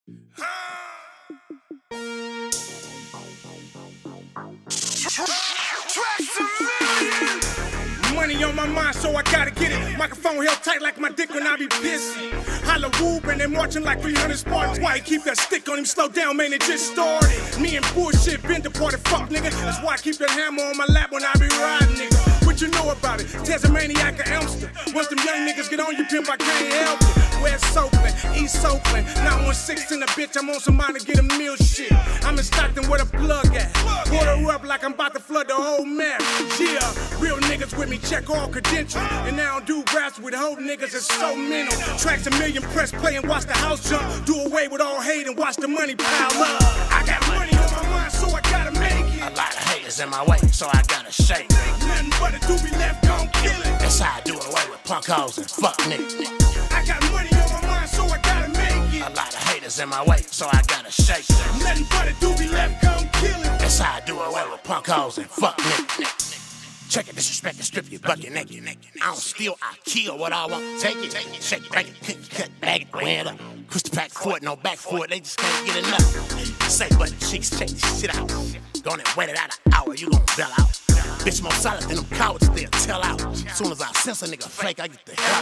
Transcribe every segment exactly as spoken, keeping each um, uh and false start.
Money on my mind, so I gotta get it. Microphone held tight like my dick when I be pissing. Holla whoop and they marching like three hundred Spartans. Why he keep that stick on him? Slow down, man, it just started. Me and bullshit been deported, fuck nigga. That's why I keep that hammer on my lap when I be riding, nigga. What you know about it? Teza Maniak or Elmster. Once them young niggas get on you, pimp, I can't help it. West Oakland, East Oakland, nine one six in the bitch, I'm on some money to get a meal shit. I'm in Stockton where the plug at. Water up like I'm about to flood the whole map. Yeah, real niggas with me, check all credentials. And now I don't do raps with whole niggas, it's so mental. Tracks a million, press play and watch the house jump. Do away with all hate and watch the money pile up. I got money on my mind, so I gotta make it. A lot of haters in my way, so I gotta shake. Nothing but a doobie left, gon' kill it. That's how I do away with punk hoes and fuck niggas. I got money on my mind, so I gotta make it. A lot of haters in my way, so I gotta shake. Nothing but a doobie left, gon' kill it. That's how I do away with punk hoes and fuck niggas. Check it, disrespect and strip you bucket naked. I don't steal, I kill what I want. Take it, shake it, break it, cook it, cut, bag it, wear it up. Crystal pack for it, no back for it, they just can't get enough. Say but the cheeks, check this shit out. Gonna wait it out an hour, you gon' bail out. Bitch more solid than them cowards, they'll tell out. Soon as I sense a nigga fake, I get the hell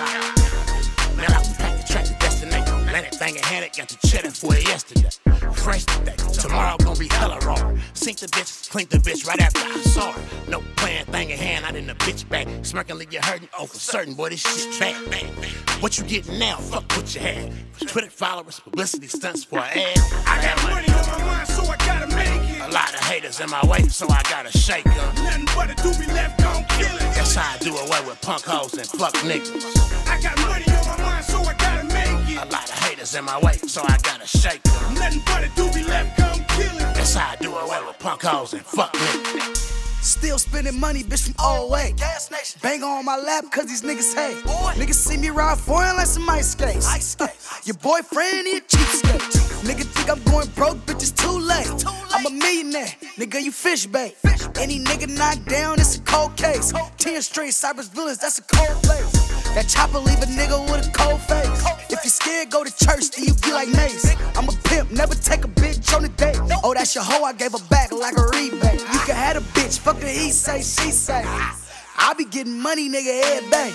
out. Mail out the packet, track the destination. Let it thing and hand it, got the cheddar for it yesterday. Fresh today, tomorrow gon' be hella raw. Sink the bitch, clink the bitch right after I saw her. No playing thing in hand, not in the bitch bag. Smirking like you hurting, oh for certain, boy, this shit bad, bad. What you getting now, fuck what you had. Twitter followers, publicity stunts for an ad. I got money on my mind, so I gotta make it. A lot of haters in my way, so I gotta shake them. Nothing but a doobie left, gon' kill it. That's how I do away with punk hoes and fuck niggas. I got money on my mind, so I gotta make it. A lot of haters in my way, so I gotta shake them. Nothing but a doobie left, gon' kill it. That's how I do away with punk hoes and fuck niggas. Still spending money, bitch, from all way. Gas nation. Bang on my lap, cause these niggas hate. Boy. Niggas see me ride foreign like some ice skates. Ice skates. Your boyfriend, he a cheapskate. Nigga think I'm going broke, bitch, it's too late. Too late. I'm a millionaire, nigga, you fish bait. Fish bait. Any nigga knocked down, it's a cold case. Cold. Ten straight Cypress Villas, that's a cold place. That chopper leave a nigga with a cold face. Cold if you scared, go to church, then you be like Mace. I'm a pimp, never take a bitch on a date. Nope. Oh, that's your hoe, I gave her back like a rebate. You can have a bitch, fuck her, he say, she say. I be getting money, nigga, every day.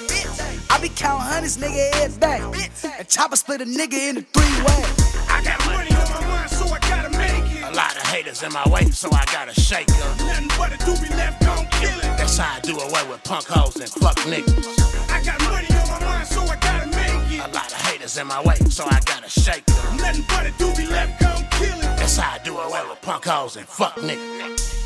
I be counting hundreds, nigga, every day. And chopper split a nigga into three ways. I got money on my mind, so I gotta make it. A lot of haters in my way, so I gotta shake them. Nothing but a doobie left, gon' kill it. That's how I do away with punk hoes and fuck niggas. I got money on my mind, so I gotta make it. A lot of haters in my way, so I gotta shake them. Nothing but a doobie left, gon' kill it. That's how I do away with punk hoes and fuck niggas.